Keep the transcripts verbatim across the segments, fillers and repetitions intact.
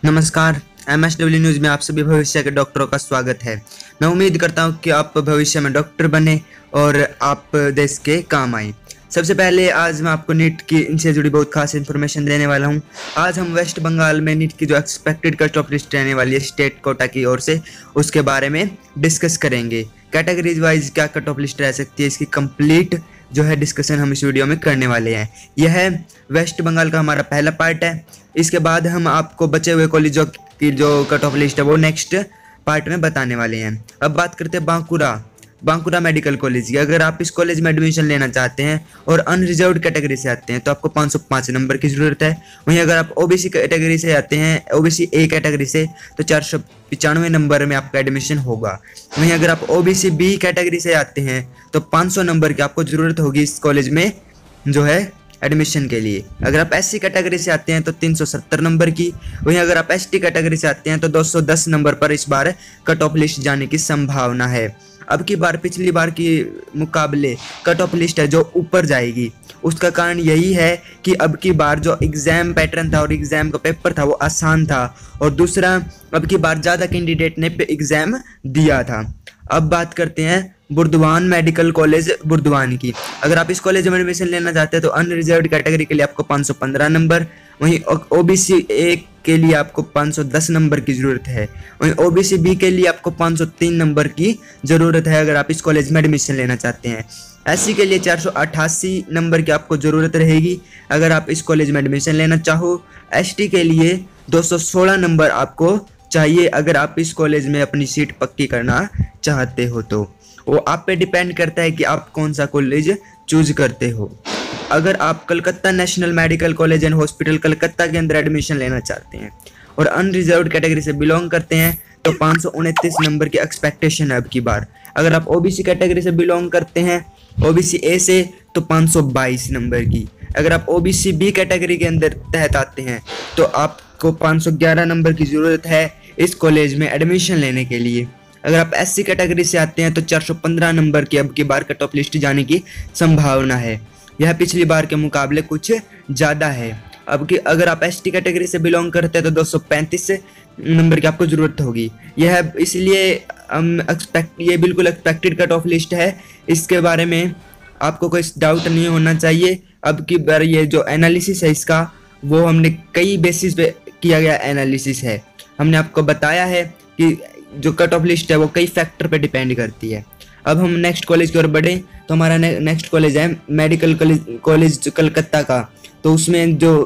नमस्कार, M S W news में आप सभी भविष्य के डॉक्टरों का स्वागत है। मैं उम्मीद करता हूं कि आप भविष्य में डॉक्टर बने और आप देश के काम आए। सबसे पहले आज मैं आपको नीट की इनसे जुड़ी बहुत खास इन्फॉर्मेशन देने वाला हूं। आज हम वेस्ट बंगाल में नीट की जो एक्सपेक्टेड कट ऑफ लिस्ट रहने वाली है स्टेट कोटा की ओर से, उसके बारे में डिस्कस करेंगे। कैटेगरीज वाइज क्या कट ऑफ लिस्ट रह सकती है, इसकी कंप्लीट जो है डिस्कशन हम इस वीडियो में करने वाले हैं। यह है वेस्ट बंगाल का हमारा पहला पार्ट है। इसके बाद हम आपको बचे हुए कॉलेजों की जो कट ऑफ लिस्ट है वो नेक्स्ट पार्ट में बताने वाले हैं। अब बात करते हैं बांकुरा बांकुरा मेडिकल कॉलेज की। अगर आप इस कॉलेज में एडमिशन लेना चाहते हैं और अनरिजर्व्ड कैटेगरी से आते हैं तो आपको पाँच सौ पाँच नंबर की ज़रूरत है। वहीं अगर आप ओबीसी कैटेगरी से आते हैं, ओबीसी ए कैटेगरी से, तो चार सौ पचानवे नंबर में आपका एडमिशन होगा। वहीं अगर आप ओबीसी बी कैटेगरी से आते हैं तो पाँच सौ नंबर की आपको ज़रूरत होगी इस कॉलेज में जो है एडमिशन के लिए। अगर आप एससी कैटेगरी से आते हैं तो तीन सौ सत्तर नंबर की। वहीं अगर आप एसटी कैटेगरी से आते हैं तो दो सौ दस नंबर पर इस बार कट ऑफ लिस्ट जाने की संभावना है। अब की बार पिछली बार के मुकाबले कट ऑफ लिस्ट है जो ऊपर जाएगी। उसका कारण यही है कि अब की बार जो एग्ज़ाम पैटर्न था और एग्ज़ाम का पेपर था वो आसान था, और दूसरा अब की बार ज़्यादा कैंडिडेट ने एग्ज़ाम दिया था। अब बात करते हैं बुर्दवान मेडिकल कॉलेज बुर्दवान की। अगर आप इस कॉलेज में एडमिशन लेना चाहते हैं तो अनरिजर्व्ड कैटेगरी के लिए आपको पाँच सौ पंद्रह नंबर, वहीं ओबीसी ए के लिए आपको पाँच सौ दस नंबर की ज़रूरत है। वहीं ओबीसी बी के लिए आपको पाँच सौ तीन नंबर की ज़रूरत है अगर आप इस कॉलेज में एडमिशन लेना चाहते हैं। एससी के लिए चार सौ अट्ठासी नंबर की आपको ज़रूरत रहेगी अगर आप इस कॉलेज में एडमिशन लेना चाहो। एसटी के लिए दो सौ सोलह नंबर आपको चाहिए अगर आप इस कॉलेज में अपनी सीट पक्की करना चाहते हो। तो वो आप पे डिपेंड करता है कि आप कौन सा कॉलेज चूज करते हो। अगर आप Calcutta national medical college and hospital Calcutta के अंदर एडमिशन लेना चाहते हैं और अनरिजर्व्ड कैटेगरी से बिलोंग करते हैं तो पाँच सौ उनतीस नंबर की एक्सपेक्टेशन है अब की बार। अगर आप ओबीसी कैटेगरी से बिलोंग करते हैं, ओबीसी ए से, तो पाँच सौ बाईस नंबर की। अगर आप ओबीसी बी कैटेगरी के अंदर तहत आते हैं तो आपको पाँच सौ ग्यारह नंबर की ज़रूरत है इस कॉलेज में एडमिशन लेने के लिए। अगर आप एससी कैटेगरी से आते हैं तो चार सौ पंद्रह नंबर की अब की बार कट ऑफ लिस्ट जाने की संभावना है। यह पिछली बार के मुकाबले कुछ ज़्यादा है। अब की अगर आप एसटी कैटेगरी से बिलोंग करते हैं तो दो सौ पैंतीस नंबर की आपको ज़रूरत होगी। यह इसलिए हम एक्सपेक्ट ये बिल्कुल एक्सपेक्टेड कट ऑफ लिस्ट है, इसके बारे में आपको कोई डाउट नहीं होना चाहिए। अब की बार ये जो एनालिसिस है इसका वो हमने कई बेसिस पे किया गया एनालिसिस है। हमने आपको बताया है कि जो कट ऑफ लिस्ट है वो कई फैक्टर पे डिपेंड करती है। अब हम नेक्स्ट कॉलेज की ओर बढ़ें तो हमारा ने, नेक्स्ट कॉलेज है मेडिकल कॉलेज कॉलेज कलकत्ता का। तो उसमें जो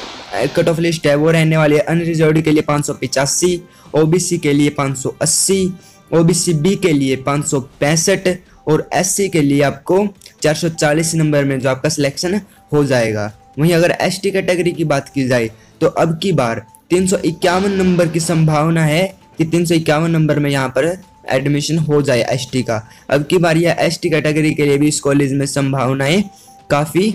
कट ऑफ लिस्ट है वो रहने वाली है अनरिजर्व्ड के लिए पाँच सौ पचासी, ओबीसी के लिए पाँच सौ अस्सी, ओबीसी बी के लिए पाँच सौ पैंसठ और एससी के लिए आपको चार सौ चालीस नंबर में जो आपका सिलेक्शन हो जाएगा। वहीं अगर एसटी कैटेगरी की बात की जाए तो अब की बार तीन सौ इक्यावन नंबर की संभावना है कि तीन सौ इक्यावन नंबर में यहाँ पर एडमिशन हो जाए एसटी का। अब की बार यह एसटी कैटेगरी के लिए भी इस कॉलेज में संभावनाएं काफ़ी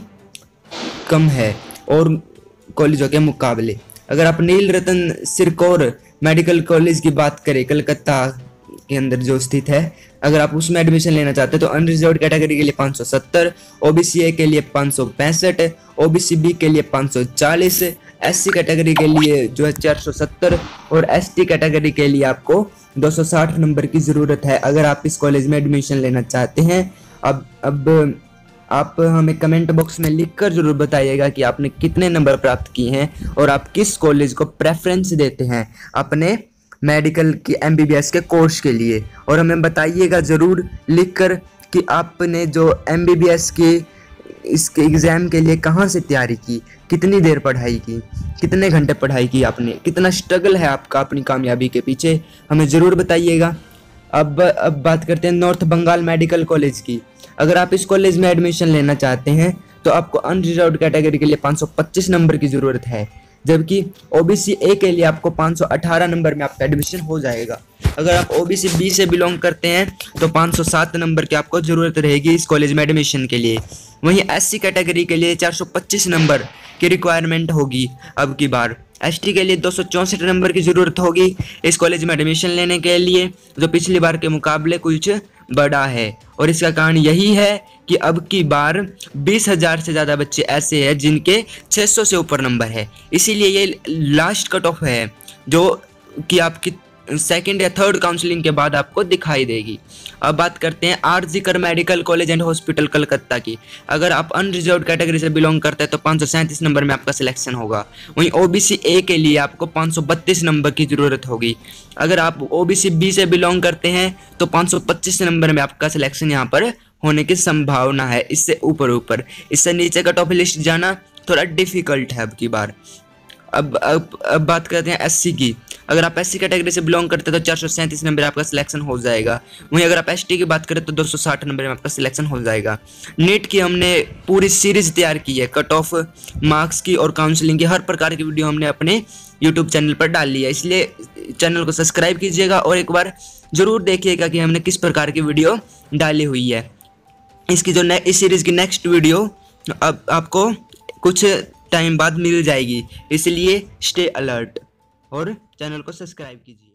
कम है और कॉलेजों के मुकाबले। अगर आप नील रतन सिरकौर मेडिकल कॉलेज की बात करें कलकत्ता के अंदर जो स्थित है, अगर आप उसमें एडमिशन लेना चाहते हैं तो अनरिजर्व्ड कैटेगरी के लिए पाँच सौ सत्तर, ओबीसी ए के लिए पाँच सौ पैंसठ, ओबीसी बी के लिए पाँच सौ चालीस, एससी कैटेगरी के लिए जो है चार सौ सत्तर और एसटी कैटेगरी के लिए आपको दो सौ साठ नंबर की ज़रूरत है अगर आप इस कॉलेज में एडमिशन लेना चाहते हैं। अब अब आप हमें कमेंट बॉक्स में लिखकर ज़रूर बताइएगा कि आपने कितने नंबर प्राप्त किए हैं और आप किस कॉलेज को प्रेफरेंस देते हैं अपने मेडिकल की एमबीबीएस के कोर्स के लिए। और हमें बताइएगा ज़रूर लिखकर कि आपने जो एमबीबीएस की इसके एग्ज़ाम के लिए कहाँ से तैयारी की, कितनी देर पढ़ाई की, कितने घंटे पढ़ाई की आपने, कितना स्ट्रगल है आपका अपनी कामयाबी के पीछे, हमें ज़रूर बताइएगा। अब अब बात करते हैं नॉर्थ बंगाल मेडिकल कॉलेज की। अगर आप इस कॉलेज में एडमिशन लेना चाहते हैं तो आपको अनरिजर्व्ड कैटेगरी के लिए पाँच सौ पच्चीस नंबर की ज़रूरत है, जबकि ओबीसी ए के लिए आपको पाँच सौ अठारह नंबर में आपका एडमिशन हो जाएगा। अगर आप ओबीसी बी से बिलोंग करते हैं तो पाँच सौ सात नंबर की आपको ज़रूरत रहेगी इस कॉलेज में एडमिशन के लिए। वहीं एससी कैटेगरी के लिए चार सौ पच्चीस नंबर की रिक्वायरमेंट होगी अब की बार। एसटी के लिए दो सौ चौंसठ नंबर की ज़रूरत होगी इस कॉलेज में एडमिशन लेने के लिए, जो पिछली बार के मुकाबले कुछ बड़ा है। और इसका कारण यही है कि अब की बार बीस हज़ार से ज़्यादा बच्चे ऐसे हैं जिनके छह सौ से ऊपर नंबर है। इसीलिए ये लास्ट कट ऑफ है जो कि आपकी सेकंड या थर्ड काउंसलिंग के बाद आपको दिखाई देगी। अब बात करते हैं RG Kar medical college and hospital Calcutta की। अगर आप अनरिजर्व्ड कैटेगरी से बिलोंग करते हैं तो पाँच सौ सैंतीस नंबर में आपका सिलेक्शन होगा। वहीं ओबीसी ए के लिए आपको पाँच सौ बत्तीस नंबर की ज़रूरत होगी। अगर आप ओबीसी बी से बिलोंग करते हैं तो पाँच सौ पच्चीस नंबर में आपका सिलेक्शन यहाँ पर होने की संभावना है। इससे ऊपर ऊपर इससे नीचे कट ऑफ लिस्ट जाना थोड़ा डिफिकल्ट है अब की बार। अब अब अब बात करते हैं एससी की। अगर आप एससी कैटेगरी से बिलोंग करते हैं तो चार सौ सैंतीस नंबर आपका सिलेक्शन हो जाएगा। वहीं अगर आप एसटी की बात करें तो दो सौ साठ नंबर में आपका सिलेक्शन हो जाएगा। नीट की हमने पूरी सीरीज तैयार की है, कट ऑफ, मार्क्स की और काउंसलिंग की हर प्रकार की वीडियो हमने अपने यूट्यूब चैनल पर डाल ली है। इसलिए चैनल को सब्सक्राइब कीजिएगा और एक बार ज़रूर देखिएगा कि हमने किस प्रकार की वीडियो डाली हुई है। इसकी जो इस सीरीज़ की नेक्स्ट वीडियो अब आपको कुछ टाइम बाद मिल जाएगी, इसलिए स्टे अलर्ट और चैनल को सब्सक्राइब कीजिए।